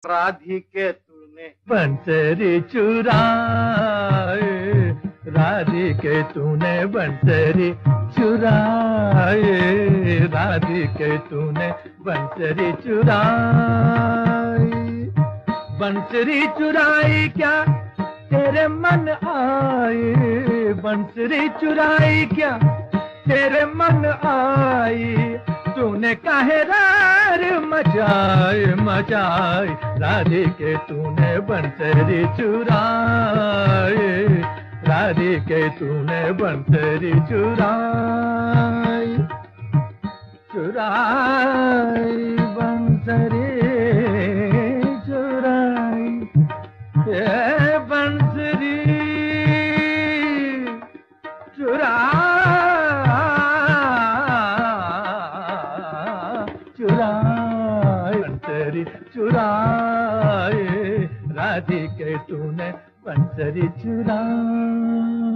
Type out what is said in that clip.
राधिके तूने बंसरी चुराए, राधिके तूने बंसरी चुराए, राधिके तूने बंसरी चुराई। बंसरी चुराई क्या तेरे मन आई, बंसरी चुराई क्या तेरे मन आई, तूने काहे रार मचाए मचाए, राधिके तूने बंसरी चुराए, राधिके तूने बंसरी चुराई, चुराई बंसरी चुराई, ये बंसरी चुराई, चुराई बंसरी चुराए, राधिके तूने बंसरी चुराई।